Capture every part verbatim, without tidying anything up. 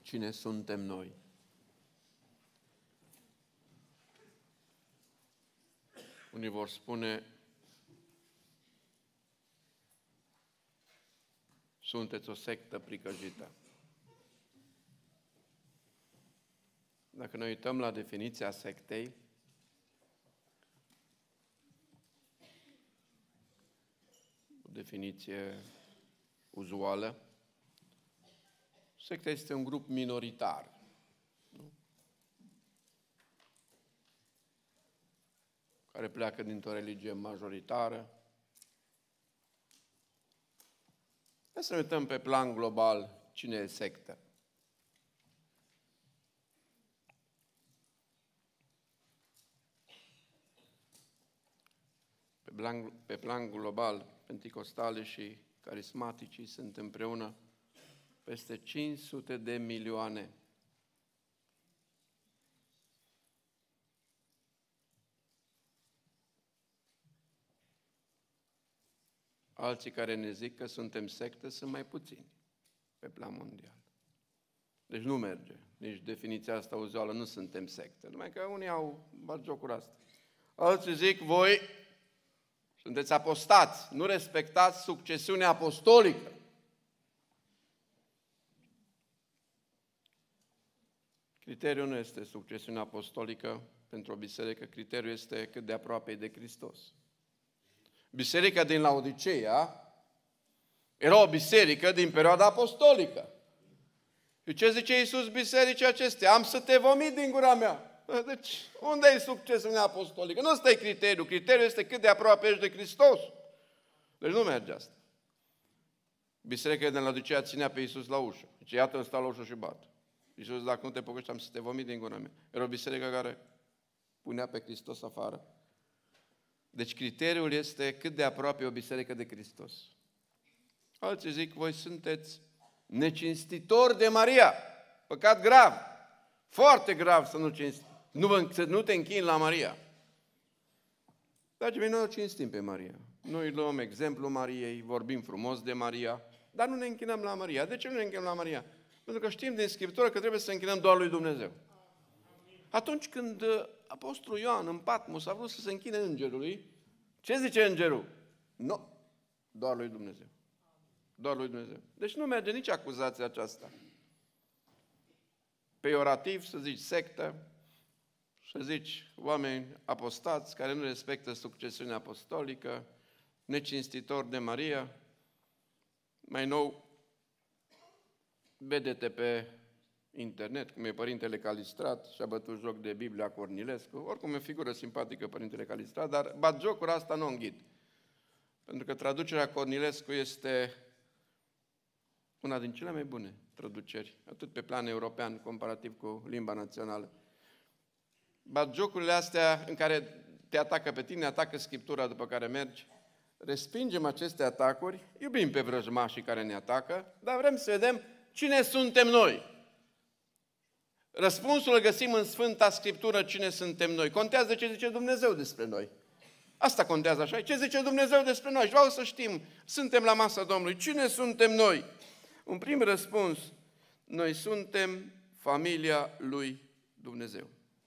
cine suntem noi. Unii vor spune, sunteți o sectă pricăjită. Dacă ne uităm la definiția sectei, o definiție uzuală, secta este un grup minoritar. Nu? Care pleacă dintr-o religie majoritară. Hai să ne uităm pe plan global cine e sectă. Pe plan, pe plan global, penticostale și carismaticii sunt împreună peste cinci sute de milioane. Alții care ne zic că suntem sectă sunt mai puțini pe plan mondial. Deci nu merge. Nici definiția asta uzuală, nu suntem sectă. Numai că unii au batjocura asta. Alții zic, voi sunteți apostați, nu respectați succesiunea apostolică. Criteriul nu este succesiunea apostolică pentru o biserică, criteriul este cât de aproape e de Hristos. Biserica din Laodiceea era o biserică din perioada apostolică. Și ce zice Iisus bisericii acestea? Am să te vomit din gura mea. Deci, unde e succesiunea apostolică? Nu ăsta e criteriul. Criteriul este cât de aproape ești de Hristos. Deci nu merge asta. Biserica din Laodicea ținea pe Iisus la ușă. Deci iată, îmi stau la ușă și bat. Iisus, dacă nu te pocăiești, am să te vomit din gura mea. Era o biserică care punea pe Hristos afară. Deci criteriul este cât de aproape e o biserică de Hristos. Alții zic, voi sunteți necinstitori de Maria. Păcat grav. Foarte grav să nu, cinsti, nu, să nu te închini la Maria. Dragii mei, noi o cinstim pe Maria. Noi luăm exemplu Mariei, vorbim frumos de Maria, dar nu ne închinăm la Maria. De ce nu ne închinăm la Maria? Pentru că știm din Scriptură că trebuie să închinăm doar lui Dumnezeu. Atunci când Apostolul Ioan în Patmos a vrut să se închine îngerului, ce zice îngerul? Nu, doar lui Dumnezeu. Doar lui Dumnezeu. Deci nu merge nici acuzația aceasta. Peiorativ să zici sectă, să zici oameni apostați care nu respectă succesiunea apostolică, necinstitori de Maria. Mai nou, vedeți pe internet, cum e Părintele Calistrat și a bătut joc de Biblia Cornilescu. Oricum e o figură simpatică Părintele Calistrat, dar bat jocul asta nu o înghit. Pentru că traducerea Cornilescu este una din cele mai bune traduceri, atât pe plan european, comparativ cu limba națională. Batjocurile astea în care te atacă pe tine, atacă Scriptura după care mergi, respingem aceste atacuri, iubim pe vrăjmașii care ne atacă, dar vrem să vedem cine suntem noi. Răspunsul îl găsim în Sfânta Scriptură, cine suntem noi. Contează ce zice Dumnezeu despre noi. Asta contează așa. Ce zice Dumnezeu despre noi? Și vreau să știm, suntem la masa Domnului. Cine suntem noi? Un prim răspuns, noi suntem familia lui Dumnezeu.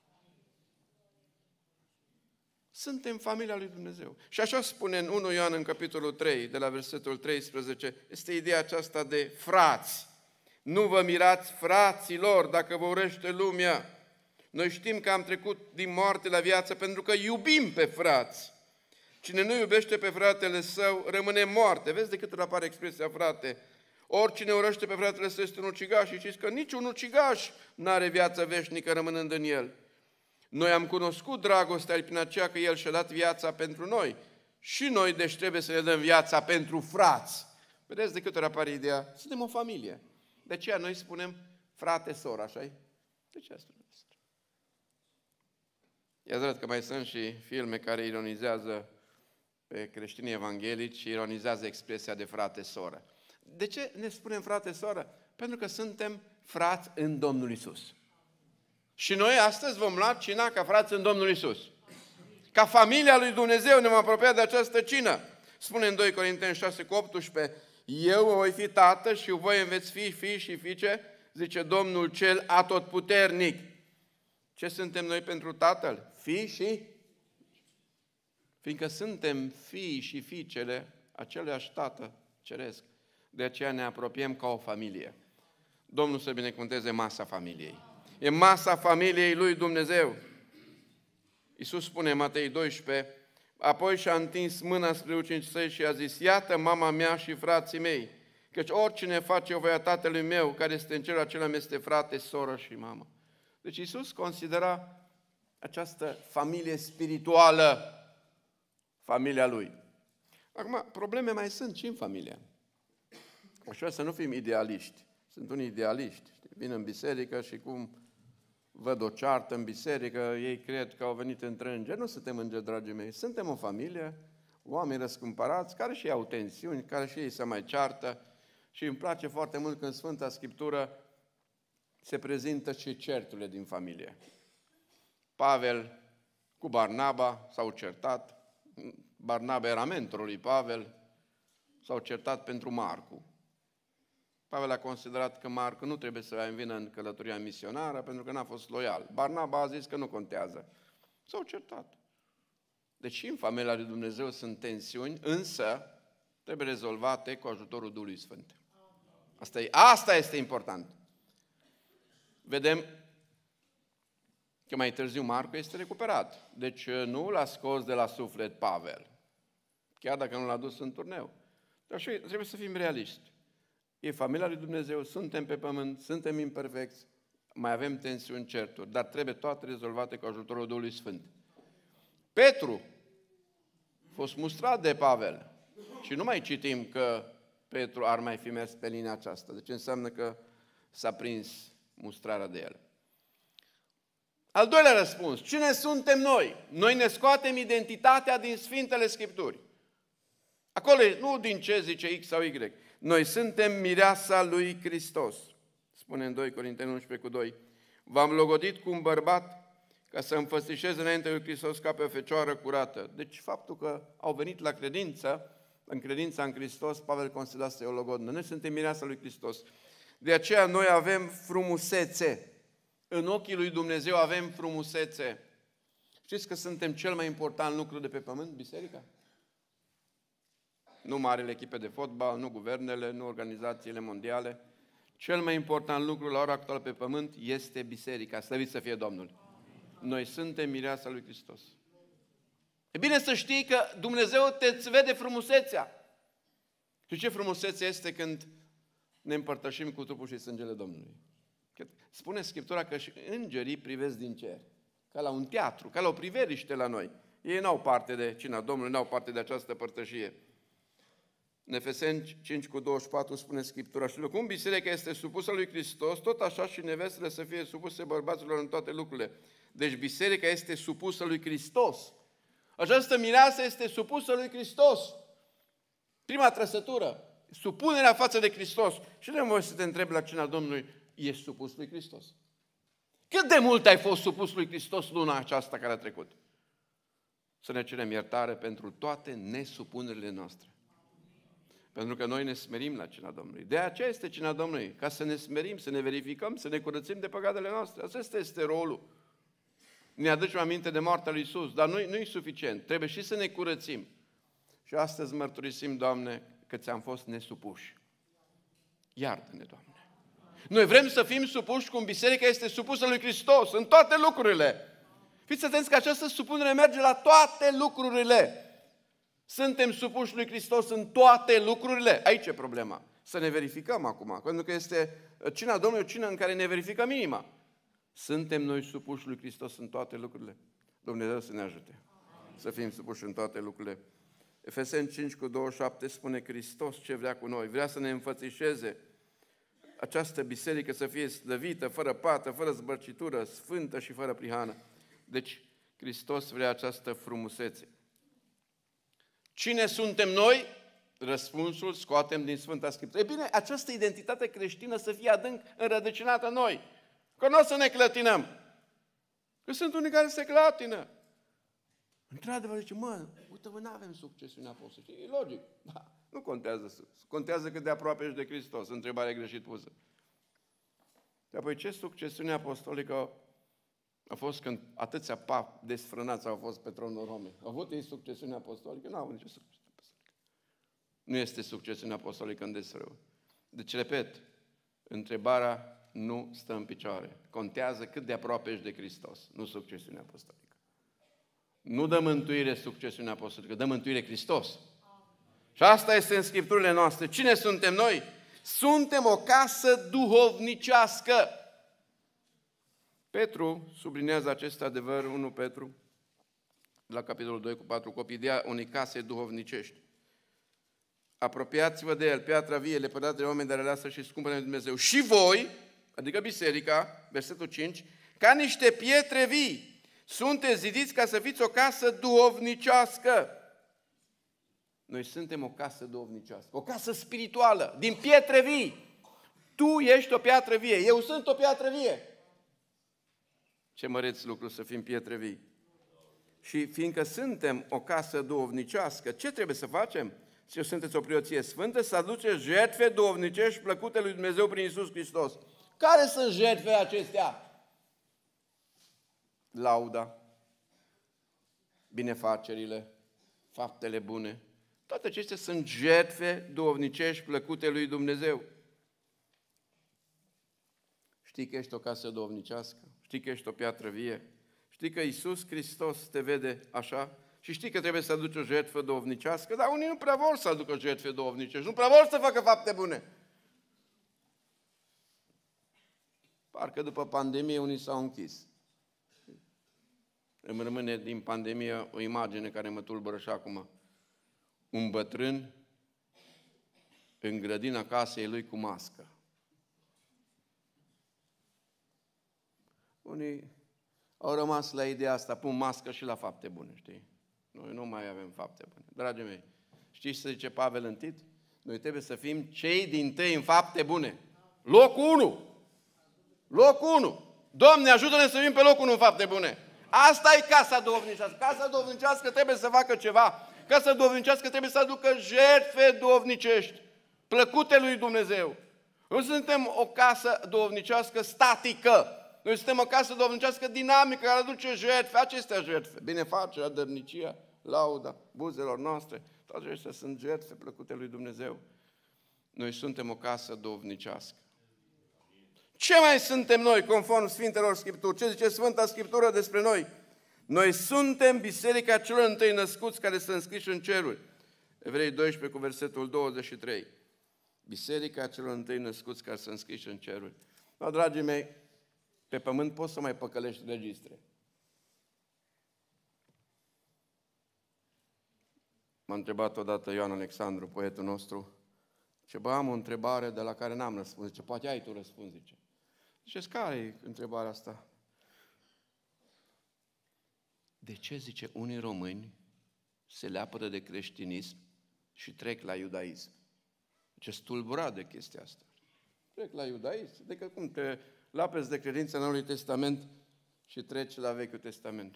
Suntem familia lui Dumnezeu. Și așa spune în întâi Ioan, în capitolul trei, de la versetul treisprezece, este ideea aceasta de frați. Nu vă mirați, fraților, dacă vă urăște lumea. Noi știm că am trecut din moarte la viață pentru că iubim pe frați. Cine nu iubește pe fratele său, rămâne moarte. Vezi de câte ori apare expresia frate? Oricine urăște pe fratele său este un ucigaș și știți că niciun ucigaș n-are viață veșnică rămânând în el. Noi am cunoscut dragostea prin aceea că El și-a dat viața pentru noi. Și noi, deci, trebuie să ne dăm viața pentru frați. Vedeți de câte ori apare ideea? Suntem o familie. De aceea noi spunem frate, soră, așa-i? De ce asta? E adevărat că mai sunt și filme care ironizează pe creștinii evanghelici și ironizează expresia de frate, soră. De ce ne spunem frate, soră? Pentru că suntem frați în Domnul Iisus. Și noi astăzi vom lua cina ca frați în Domnul Iisus. Ca familia lui Dumnezeu ne vom apropia de această cină. Spune în doi Corinteni șase cu optsprezece, eu voi fi tată și voi îmi veți fi fii și fiice, zice Domnul cel atotputernic. Ce suntem noi pentru Tatăl? Fii și? Fiindcă suntem fii și fiicele aceluiași Tată ceresc. De aceea ne apropiem ca o familie. Domnul să binecuvânteze masa familiei. E masa familiei lui Dumnezeu. Iisus spune în Matei doisprezece, apoi și-a întins mâna spre ucenicii săi și a zis, iată mama mea și frații mei, căci oricine face o voia Tatălui meu, care este în cerul acela, mi este frate, soră și mamă. Deci Iisus considera această familie spirituală familia Lui. Acum, probleme mai sunt și în familie. Aș vrea să nu fim idealiști. Sunt unii idealiști. Vin în biserică și cum văd o ceartă în biserică, ei cred că au venit între îngeri. Nu suntem îngeri, dragii mei. Suntem o familie, oameni răscumpărați, care și ei au tensiuni, care și ei se mai ceartă. Și îmi place foarte mult când Sfânta Scriptură se prezintă și certurile din familie. Pavel cu Barnaba s-au certat. Barnaba era mentorul lui Pavel. S-au certat pentru Marcu. Pavel a considerat că Marcu nu trebuie să vină în călătoria misionară pentru că n-a fost loial. Barnaba a zis că nu contează. S-au certat. Deci și în familia lui Dumnezeu sunt tensiuni, însă trebuie rezolvate cu ajutorul Duhului Sfânt. Asta, e, asta este important. Vedem că mai târziu Marcu este recuperat. Deci nu l-a scos de la suflet Pavel. Chiar dacă nu l-a dus în turneu. Dar și trebuie să fim realiști. E familia lui Dumnezeu, suntem pe pământ, suntem imperfecți, mai avem tensiuni, certuri, dar trebuie toate rezolvate cu ajutorul Duhului Sfânt. Petru a fost mustrat de Pavel și nu mai citim că Petru ar mai fi mers pe linia aceasta. Deci înseamnă că s-a prins mustrarea de el. Al doilea răspuns. Cine suntem noi? Noi ne scoatem identitatea din Sfintele Scripturi. Acolo nu din ce zice X sau Y. Noi suntem mireasa lui Hristos. Spune în doi Corinteni unsprezece cu doi. V-am logodit cu un bărbat ca să înfățișez înainte lui Hristos ca pe o fecioară curată. Deci faptul că au venit la credință, în credința în Hristos, Pavel considera să o logodnă. Noi suntem mireasa lui Hristos. De aceea noi avem frumusețe. În ochii lui Dumnezeu avem frumusețe. Știți că suntem cel mai important lucru de pe pământ, biserica? Nu marile echipe de fotbal, nu guvernele, nu organizațiile mondiale. Cel mai important lucru la ora actuală pe pământ este biserica. Slăvit să fie Domnul! Noi suntem mireasa lui Hristos. E bine să știi că Dumnezeu te vede frumusețea. Și ce frumusețe este când ne împărtășim cu trupul și sângele Domnului. Spune Scriptura că și îngerii privesc din cer. Ca la un teatru, ca la o priveliște la noi. Ei n-au parte de cina Domnului, n-au parte de această părtășie. În Efeseni cinci cu douăzeci și patru spune Scriptura, și cum biserica este supusă lui Hristos, tot așa și nevestele să fie supuse bărbaților în toate lucrurile. Deci biserica este supusă lui Hristos. Această mireasă este supusă lui Hristos. Prima trăsătură, supunerea față de Hristos. Și nu voi să te întrebi la cina Domnului, ești supus lui Hristos? Cât de mult ai fost supus lui Hristos luna aceasta care a trecut? Să ne cerem iertare pentru toate nesupunerile noastre. Pentru că noi ne smerim la cina Domnului. De aceea este cina Domnului, ca să ne smerim, să ne verificăm, să ne curățim de păcatele noastre. Acesta este rolul. Ne aducem aminte de moartea lui Iisus, dar nu e suficient. Trebuie și să ne curățim. Și astăzi mărturisim, Doamne, că ți-am fost nesupuși. Iartă-ne, Doamne. Noi vrem să fim supuși cum biserica este supusă lui Hristos, în toate lucrurile. Fiți atenți că această supunere merge la toate lucrurile. Suntem supuși lui Hristos în toate lucrurile. Aici e problema. Să ne verificăm acum. Pentru că este cina Domnului, o cină în care ne verificăm inima. Suntem noi supuși lui Hristos în toate lucrurile. Dumnezeu să ne ajute. Să fim supuși în toate lucrurile. Efeseni cinci cu douăzeci și șapte spune Hristos ce vrea cu noi. Vrea să ne înfățișeze această biserică să fie slăvită, fără pată, fără zbărcitură, sfântă și fără prihană. Deci Hristos vrea această frumusețe. Cine suntem noi? Răspunsul scoatem din Sfânta Scriptură. E bine, această identitate creștină să fie adânc înrădăcinată în noi. Că nu o să ne clătinăm. Că sunt unii care se clătină. Într-adevăr, zice, mă, uite, mă, n-avem succesiune apostolică. E logic. Da, nu contează. Contează cât de aproape ești de Hristos. Întrebare greșit pusă. De apoi ce succesiune apostolică a fost când atâția papi desfrânați au fost pe tronul Romei? Au avut ei succesiune apostolică? Nu au avut nicio succesiune apostolică. Nu este succesiune apostolică în desfrâu. Deci, repet, întrebarea nu stă în picioare. Contează cât de aproape ești de Hristos, nu succesiunea apostolică. Nu dă mântuire succesiunea apostolică, dă mântuire Hristos. Și asta este în Scripturile noastre. Cine suntem noi? Suntem o casă duhovnicească. Petru sublinează acest adevăr, unu Petru, la capitolul doi cu patru, copii de unei case duhovnicești. Apropiați-vă de el, piatra vie, lepădată de oameni, dar aleasă și scumpă de Dumnezeu. Și voi, adică biserica, versetul cinci, ca niște pietre vii, sunteți zidiți ca să fiți o casă duhovnicească. Noi suntem o casă duhovnicească, o casă spirituală, din pietre vii. Tu ești o piatră vie, eu sunt o piatră vie. Ce măreț lucru să fim pietre vii. Și fiindcă suntem o casă duhovnicească, ce trebuie să facem? Și sunteți o preoție sfântă, să aduceți jertfe duhovnicești plăcute lui Dumnezeu prin Iisus Hristos. Care sunt jertfele acestea? Lauda, binefacerile, faptele bune. Toate acestea sunt jertfe duhovnicești plăcute lui Dumnezeu. Știi că ești o casă duhovnicească? Știi că ești o piatră vie? Știi că Iisus Hristos te vede așa? Și știi că trebuie să aduci o jertfă duhovnicească? Dar unii nu prea vor să aducă jertfe duhovnicești, nu prea vor să facă fapte bune. Parcă după pandemie unii s-au închis. Îmi rămâne din pandemie o imagine care mă tulbură și acum. Un bătrân în grădina casei lui cu mască. Unii au rămas la ideea asta, pun mască și la fapte bune, știi? Noi nu mai avem fapte bune. Dragii mei, știți ce zice Pavel în Tit? Noi trebuie să fim cei dintâi în fapte bune. Locul unu! Locul unu! Doamne, ajută-ne să fim pe locul unu în fapte bune! Asta e casa duhovnicească. Casa duhovnicească trebuie să facă ceva. Casa duhovnicească trebuie să aducă jertfe duhovnicești, plăcute lui Dumnezeu. Nu suntem o casă duhovnicească statică. Noi suntem o casă duhovnicească dinamică care aduce jertfe, acestea jertfe. Binefacerea, dărnicia, lauda, buzelor noastre, toate acestea sunt jertfe plăcute lui Dumnezeu. Noi suntem o casă duhovnicească. Ce mai suntem noi, conform Sfintelor Scripturi? Ce zice Sfânta Scriptură despre noi? Noi suntem biserica celor întâi născuți care sunt înscriși în ceruri. Evrei doisprezece cu versetul douăzeci și trei. Biserica celor întâi născuți care sunt înscriși în ceruri. Da, dragii mei, pe pământ poți să mai păcălești registre. M-a întrebat odată Ioan Alexandru, poetul nostru, ce bă, am o întrebare de la care n-am răspuns. Zice, poate ai tu răspuns, zice. Zice, care e întrebarea asta? De ce, zice, unii români se leapădă de creștinism și trec la iudaism? Ce stulburat de chestia asta. Trec la iudaism, adică cum te lapezi de credința Noului Testament și treci la Vechiul Testament.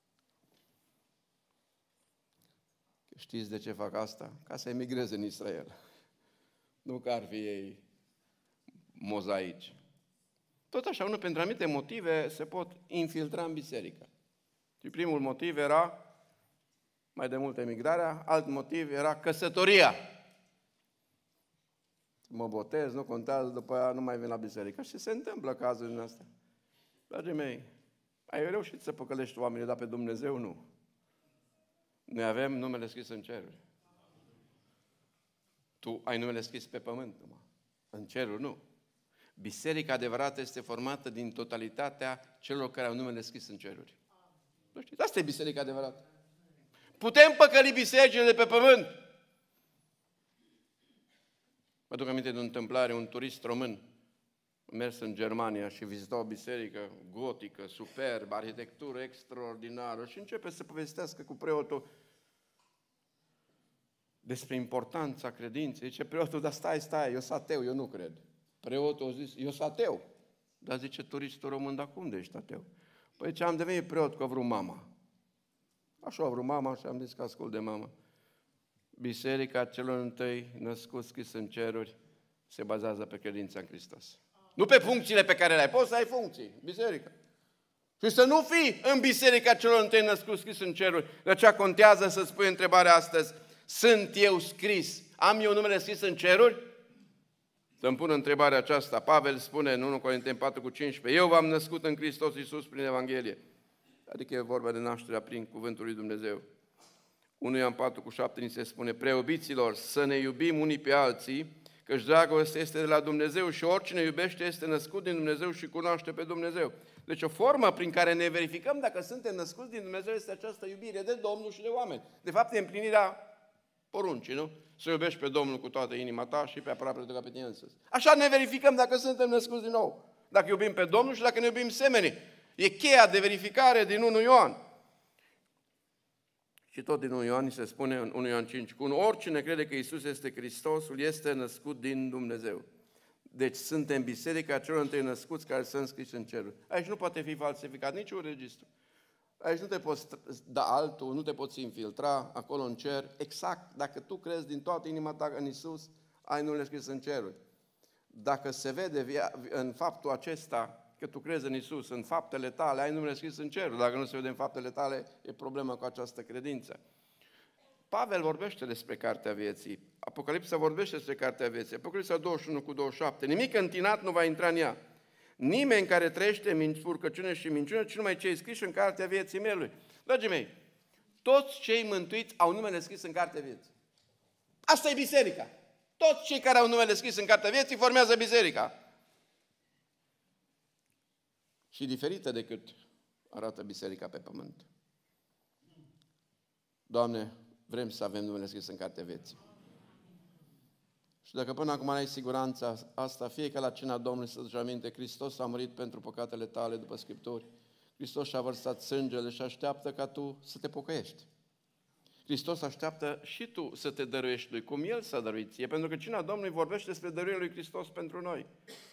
Știți de ce fac asta? Ca să emigreze în Israel. Nu că ar fi ei mozaici. Tot așa, unul pentru anumite motive se pot infiltra în biserică. Și primul motiv era, mai de mult emigrarea, alt motiv era căsătoria. Mă botez, nu contează, după aia nu mai vin la biserică. Și se întâmplă cazuri din astea. Dragii mei, ai reușit să păcălești oamenii, dar pe Dumnezeu nu. Noi avem numele scris în ceruri. Tu ai numele scris pe pământ numai. În ceruri nu. Biserica adevărată este formată din totalitatea celor care au numele scris în ceruri. Nu știți? Asta e biserica adevărată. Putem păcăli bisericile de pe pământ. Mă duc aminte de o întâmplare, un turist român a mers în Germania și vizita o biserică gotică, superbă, arhitectură extraordinară și începe să povestească cu preotul despre importanța credinței. Zice preotul, dar stai, stai, eu sunt ateu, eu nu cred. Preotul a zis, eu sunt ateu. Dar zice turistul român, dar cum de ești ateu? Păi ce am devenit preot că a vrut mama. Așa a vrut mama și am zis că ascult de mama. Biserica celor întâi născuți scris în ceruri se bazează pe credința în Hristos. Nu pe funcțiile pe care le ai. Poți să ai funcții, biserică. Și să nu fii în biserica celor întâi născuți scris în ceruri. De aceea contează să spui întrebarea astăzi. Sunt eu scris? Am eu numele scris în ceruri? Să-mi pun întrebarea aceasta. Pavel spune în unu Corinteni patru cu cincisprezece. Eu v-am născut în Hristos Iisus prin Evanghelie. Adică e vorba de nașterea prin cuvântul lui Dumnezeu. unu Ioan patru cu șapte ni se spune. Preobiților, să ne iubim unii pe alții, căci dragostea este de la Dumnezeu și oricine iubește este născut din Dumnezeu și cunoaște pe Dumnezeu. Deci o formă prin care ne verificăm dacă suntem născuți din Dumnezeu este această iubire de Domnul și de oameni. De fapt, e împlinirea poruncii, nu? Să iubești pe Domnul cu toată inima ta și pe aproapele de ca pe tine însuți. Așa ne verificăm dacă suntem născuți din nou. Dacă iubim pe Domnul și dacă ne iubim semenii. E cheia de verificare din unu Ioan. Și tot din unu Ioan se spune în unu Ioan cinci cu unu, oricine crede că Iisus este Hristosul este născut din Dumnezeu. Deci suntem biserica celor întâi născuți care sunt scris în ceruri. Aici nu poate fi falsificat niciun registru. Aici nu te poți da altul, nu te poți infiltra acolo în cer. Exact, dacă tu crezi din toată inima ta în Iisus, ai numele scris în ceruri. Dacă se vede în faptul acesta că tu crezi în Iisus, în faptele tale, ai numele scris în ceruri. Dacă nu se vede în faptele tale, e problemă cu această credință. Pavel vorbește despre Cartea Vieții. Apocalipsa vorbește despre Cartea Vieții. Apocalipsa douăzeci și unu cu douăzeci și șapte. Nimic întinat nu va intra în ea. Nimeni care trăiește în furcăciune și minciună, ci numai cei scriși în Cartea Vieții Mielului. Dragii mei, toți cei mântuiți au numele scris în Cartea Vieții. Asta e biserica. Toți cei care au numele scris în Cartea Vieții formează biserica. Și diferită decât arată biserica pe pământ. Doamne, vrem să avem numele scris în Cartea Vieții. Și dacă până acum ai siguranța asta, fie că la cina Domnului să-ți aminte, Hristos a murit pentru păcatele tale după Scripturi. Hristos și-a vărsat sângele și așteaptă ca tu să te pocăiești. Hristos așteaptă și tu să te dăruiești Lui, cum El s-a dăruit ție, pentru că cina Domnului vorbește despre dăruirea Lui Hristos pentru noi.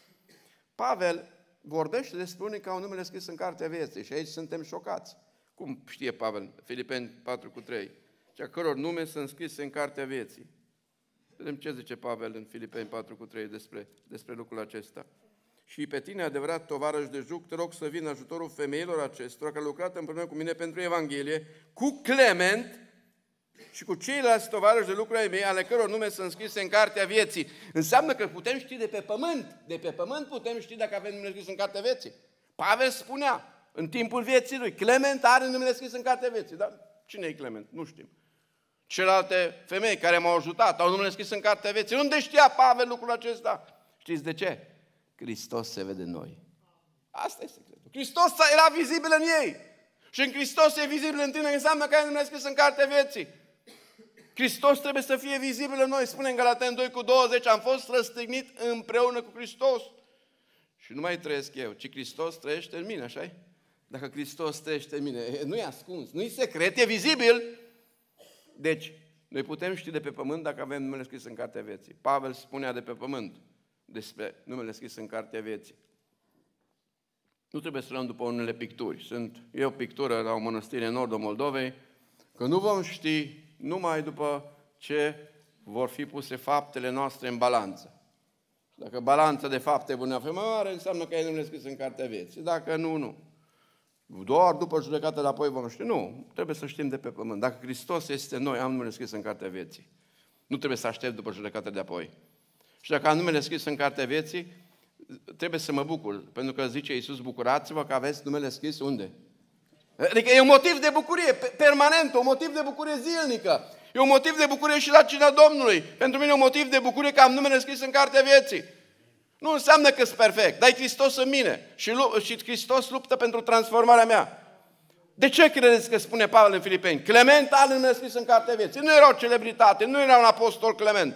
Pavel vorbește despre unii care au numele scris în Cartea Vieții și aici suntem șocați. Cum știe Pavel? Filipeni patru cu trei. Cea căror nume sunt scrise în Cartea Vieții. Vedem ce zice Pavel în Filipeni patru cu trei despre, despre lucrul acesta. Și pe tine, adevărat tovarăș de juc, te rog să vină ajutorul femeilor acestora care au lucrat împreună cu mine pentru Evanghelie, cu Clement și cu ceilalți tovarăși de lucru ai mei, ale căror nume sunt scrise în Cartea Vieții. Înseamnă că putem ști de pe pământ. De pe pământ putem ști dacă avem numele scris în Cartea Vieții. Pavel spunea în timpul vieții lui, Clement are numele scris în Cartea Vieții. Dar cine e Clement? Nu știm. Celelalte femei care m-au ajutat au numele scris în Cartea Vieții. Unde știa Pavel lucrul acesta? Știți de ce? Hristos se vede în noi. Asta e secretul. Hristos era vizibil în ei. Și în Hristos e vizibil în tine, înseamnă că ai numele scris în Cartea Vieții. Hristos trebuie să fie vizibil în noi. Spune în Galateni doi cu douăzeci, am fost răstignit împreună cu Hristos. Și nu mai trăiesc eu, ci Hristos trăiește în mine, așa-i? Dacă Hristos trăiește în mine, nu e ascuns, nu e secret, e vizibil. Deci, noi putem ști de pe pământ dacă avem numele scris în Cartea Vieții. Pavel spunea de pe pământ despre numele scris în Cartea Vieții. Nu trebuie să luăm după unele picturi. Sunt eu pictură la o mănăstire în nordul Moldovei, că nu vom ști numai după ce vor fi puse faptele noastre în balanță. Dacă balanța de fapte bune fi mare, înseamnă că ai numele scris în Cartea Vieții. Dacă nu, nu. Doar după judecată de apoi vom ști. Nu, trebuie să știm de pe pământ. Dacă Hristos este în noi, am numele scris în Cartea Vieții. Nu trebuie să aștept după judecată de apoi. Și dacă am numele scris în Cartea Vieții, trebuie să mă bucur. Pentru că zice Iisus, bucurați-vă că aveți numele scris unde? Adică e un motiv de bucurie permanent, un motiv de bucurie zilnică. E un motiv de bucurie și la cina Domnului. Pentru mine e un motiv de bucurie că am numele scris în Cartea Vieții. Nu înseamnă că sunt perfect, dar e Hristos în mine. Și, și Hristos luptă pentru transformarea mea. De ce credeți că spune Pavel în Filipeni? Clement are numele scris în Cartea Vieții. Nu era o celebritate, nu era un apostol Clement.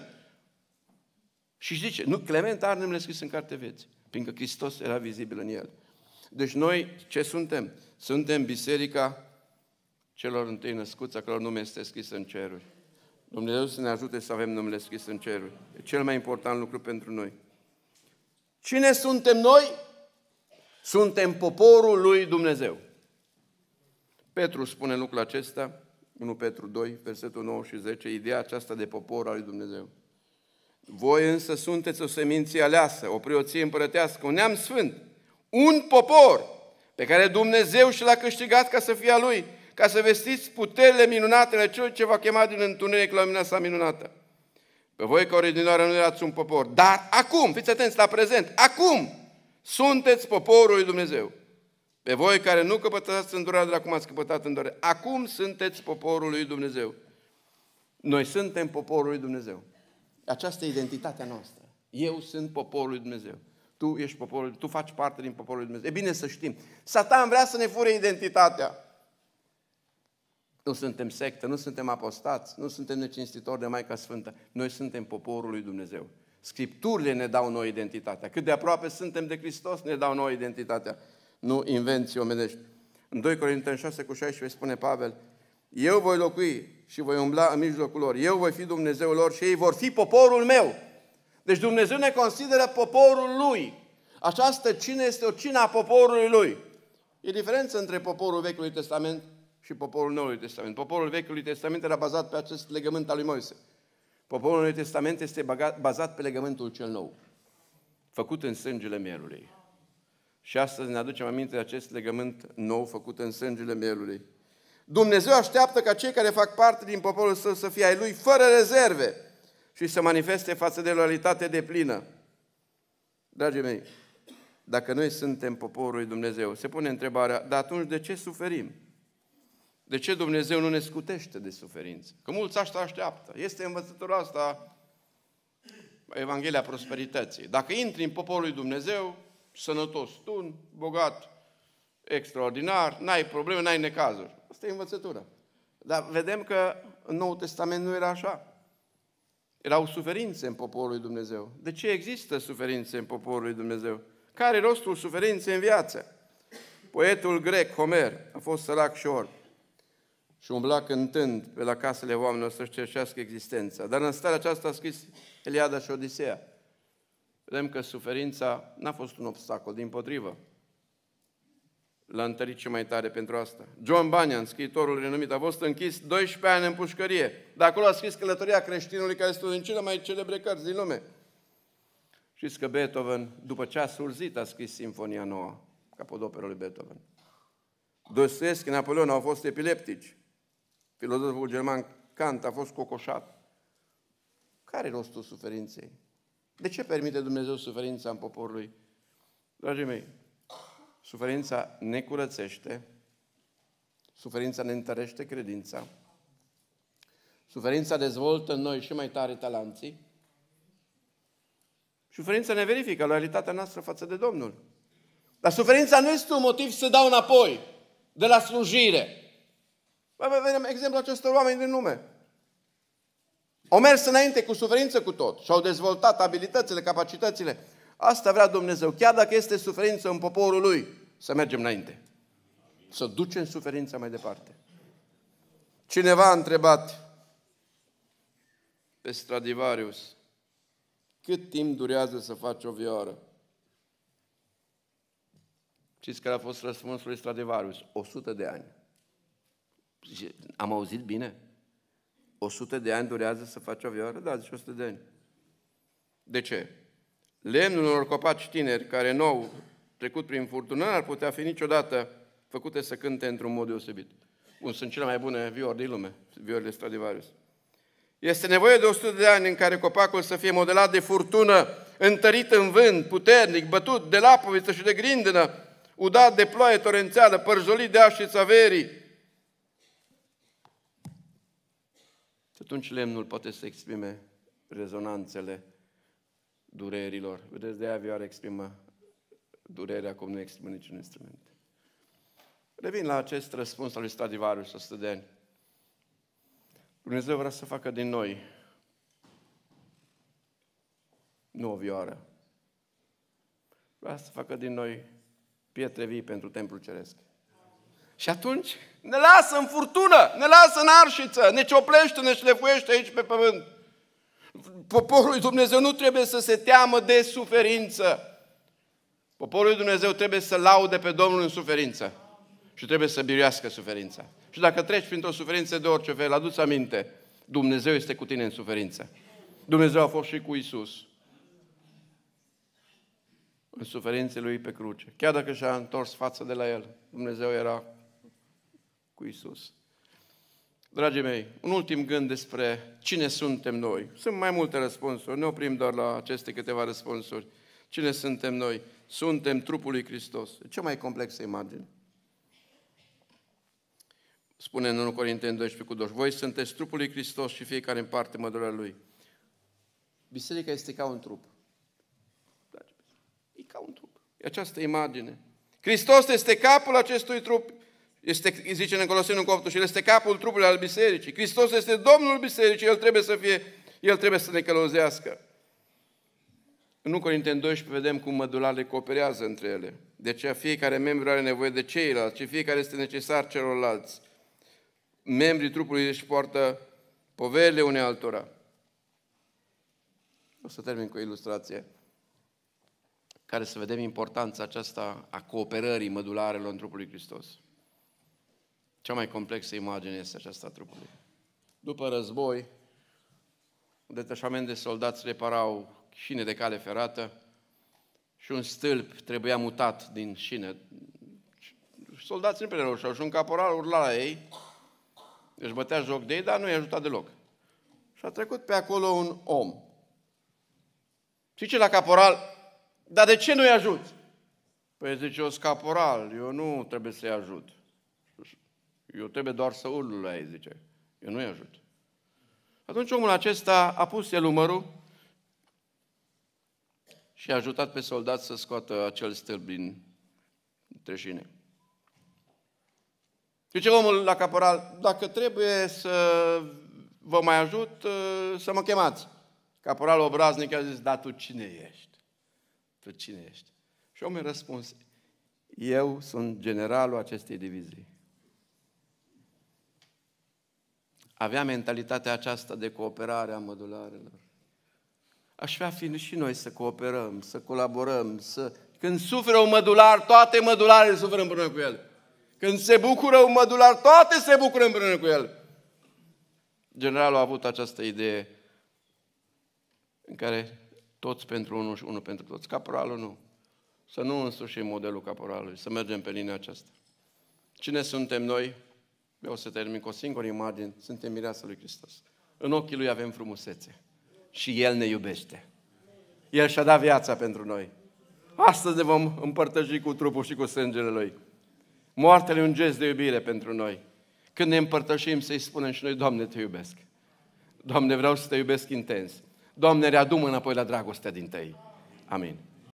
Și zice, nu, Clement are numele scris în Cartea Vieții. Pentru că Hristos era vizibil în el. Deci noi ce suntem? Suntem biserica celor întâi născuți, a căror nume este scris în ceruri. Dumnezeu să ne ajute să avem numele scris în ceruri. E cel mai important lucru pentru noi. Cine suntem noi? Suntem poporul lui Dumnezeu. Petru spune lucrul acesta, unu Petru doi, versetul nouă și zece, ideea aceasta de popor al lui Dumnezeu. Voi însă sunteți o seminție aleasă, o preoție împărătească, un neam sfânt, un popor pe care Dumnezeu și l-a câștigat ca să fie a Lui, ca să vestiți puterile minunate ale celui ce v-a chemat din întuneric la lumina sa minunată. Pe voi, ca odinioară, nu erați un popor, dar acum, fiți atenți la prezent, acum sunteți poporul lui Dumnezeu. Pe voi care nu căpătați îndurare, de acum ați căpătat îndurare. Acum sunteți poporul lui Dumnezeu. Noi suntem poporul lui Dumnezeu. Aceasta e identitatea noastră. Eu sunt poporul lui Dumnezeu. Tu ești poporul, tu faci parte din poporul lui Dumnezeu. E bine să știm. Satan vrea să ne fure identitatea. Nu suntem sectă, nu suntem apostați, nu suntem necinstitori de Maica Sfântă. Noi suntem poporul lui Dumnezeu. Scripturile ne dau nouă identitatea. Cât de aproape suntem de Hristos, ne dau nouă identitatea. Nu invenții omenești. În doi Corinteni șase cu șaisprezece spune Pavel: eu voi locui și voi umbla în mijlocul lor. Eu voi fi Dumnezeul lor și ei vor fi poporul meu. Deci Dumnezeu ne consideră poporul Lui. Această cină este o cină a poporului Lui. E diferență între poporul Vechiului Testament și poporul Noului Testament. Poporul Vechiului Testament era bazat pe acest legământ al lui Moise. Poporul Noului Testament este bazat pe legământul cel nou, făcut în sângele mielului. Și astăzi ne aducem aminte de acest legământ nou făcut în sângele mielului. Dumnezeu așteaptă ca cei care fac parte din poporul său să fie ai Lui fără rezerve și să manifeste față de loialitate deplină. Dragii mei, dacă noi suntem poporul lui Dumnezeu, se pune întrebarea, dar atunci de ce suferim? De ce Dumnezeu nu ne scutește de suferință? Că mulți asta așteaptă. Este învățătura asta, Evanghelia Prosperității. Dacă intri în poporul lui Dumnezeu, sănătos, tun, bogat, extraordinar, n-ai probleme, n-ai necazuri. Asta e învățătura. Dar vedem că în Noul Testament nu era așa. Erau suferințe în poporul lui Dumnezeu. De ce există suferințe în poporul lui Dumnezeu? Care e rostul suferinței în viață? Poetul grec Homer a fost sărac și orb și umbla cântând pe la casele oamenilor să-și cerșească existența. Dar în starea aceasta a scris Eliada și Odiseea. Vedem că suferința n-a fost un obstacol, dimpotrivă. L-a întărit ce mai tare pentru asta. John Bunyan, scriitorul renumit, a fost închis doisprezece ani în pușcărie. De acolo a scris Călătoria creștinului, care este unul din cele mai celebre cărți din lume. Știți că Beethoven, după ce a surzit, a scris Sinfonia nouă, capodoperă lui Beethoven. Dostoevski, Napoleon au fost epileptici. Filozoful german Kant a fost cocoșat. Care e rostul suferinței? De ce permite Dumnezeu suferința în poporul lui? Dragii mei, suferința ne curățește, suferința ne întărește credința, suferința dezvoltă în noi și mai tare talanții, suferința ne verifică loialitatea noastră față de Domnul. Dar suferința nu este un motiv să dau înapoi de la slujire. Vedem exemplul acestor oameni din lume. Au mers înainte cu suferință cu tot și au dezvoltat abilitățile, capacitățile. Asta vrea Dumnezeu. Chiar dacă este suferință în poporul Lui, să mergem înainte. Să ducem suferința mai departe. Cineva a întrebat pe Stradivarius: cât timp durează să faci o vioară? Știți care a fost răspunsul lui Stradivarius? o sută de ani. Am auzit bine? o sută de ani durează să faci o vioară? Da, zice o sută de ani. De ce? Lemnul unor copaci tineri care nou trecut prin furtună ar putea fi niciodată făcute să cânte într-un mod deosebit. Bun, sunt cele mai bune viori din lume, viorile Stradivarius. Este nevoie de o sută de ani în care copacul să fie modelat de furtună, întărit în vânt, puternic, bătut de lapoviță și de grindină, udat de ploaie torențială, părjolit de așița verii. Și atunci lemnul poate să exprime rezonanțele durerilor. Vedeți, de aia vioara exprimă durerea cum nu exprimă niciun instrument. Revin la acest răspuns al lui Stradivarius, o sută de ani. Dumnezeu vrea să facă din noi nu o vioară. Vrea să facă din noi pietre vii pentru templul ceresc. Și atunci ne lasă în furtună, ne lasă în arșiță, ne cioplește, ne șlefuiește aici pe pământ. Poporul lui Dumnezeu nu trebuie să se teamă de suferință. Poporul lui Dumnezeu trebuie să laude pe Domnul în suferință. Și trebuie să biruiască suferința. Și dacă treci printr-o suferință de orice fel, adu-ți aminte, Dumnezeu este cu tine în suferință. Dumnezeu a fost și cu Iisus în suferințele Lui pe cruce. Chiar dacă și-a întors fața de la El, Dumnezeu era cu Iisus. Dragii mei, un ultim gând despre cine suntem noi. Sunt mai multe răspunsuri, ne oprim doar la aceste câteva răspunsuri. Cine suntem noi? Suntem trupul lui Hristos. E cea mai complexă imagine. Spune în unu Corinteni doisprezece cu douăzeci. Voi sunteți trupul lui Hristos și fiecare în parte mădurea Lui. Biserica este ca un trup. E ca un trup. E această imagine. Hristos este capul acestui trup. Este, zice în Coloseni cu opt, și El este capul trupului al bisericii. Hristos este Domnul bisericii, El trebuie să fie, El trebuie să ne călăuzească. În unu Corinteni doisprezece vedem cum mădularele cooperează între ele. De aceea fiecare membru are nevoie de ceilalți și fiecare este necesar celorlalți. Membrii trupului își poartă poverile unei altora. O să termin cu o ilustrație care să vedem importanța aceasta a cooperării mădularelor în trupul lui Hristos. Cea mai complexă imagine este aceasta a trupului. După război, un detașament de soldați reparau șine de cale ferată și un stâlp trebuia mutat din șină. Soldații nu prea reușeau și un caporal urla la ei, își bătea joc de ei, dar nu i-a ajutat deloc. Și a trecut pe acolo un om. Și zice la caporal, dar de ce nu-i ajut? Păi zice, eu sunt caporal, eu nu trebuie să-i ajut. Eu trebuie doar să urlu la ei, zice. Eu nu-i ajut. Atunci omul acesta a pus el umărul și a ajutat pe soldat să scoată acel stâlp din treșine. Zice omul la caporal, dacă trebuie să vă mai ajut, să mă chemați. Caporalul obraznic a zis, da, tu cine ești? Tu cine ești? Și omul a răspuns, eu sunt generalul acestei divizii. Avea mentalitatea aceasta de cooperare a mădularelor. Aș vrea fi și noi să cooperăm, să colaborăm, să... Când suferă un mădular, toate mădularele suferă împreună cu el. Când se bucură un mădular, toate se bucură împreună cu el. Generalul a avut această idee în care toți pentru unul și unul pentru toți. Caporalul nu. Să nu însușim modelul caporalului, să mergem pe linia aceasta. Cine suntem noi? Eu o să termin cu o singură imagine. Suntem mireasa lui Hristos. În ochii Lui avem frumusețe. Și El ne iubește. El și-a dat viața pentru noi. Astăzi ne vom împărtăși cu trupul și cu sângele Lui. Moartea e un gest de iubire pentru noi. Când ne împărtășim să-i spunem și noi, Doamne, Te iubesc. Doamne, vreau să Te iubesc intens. Doamne, readu-mă înapoi la dragostea din Tăi. Amin.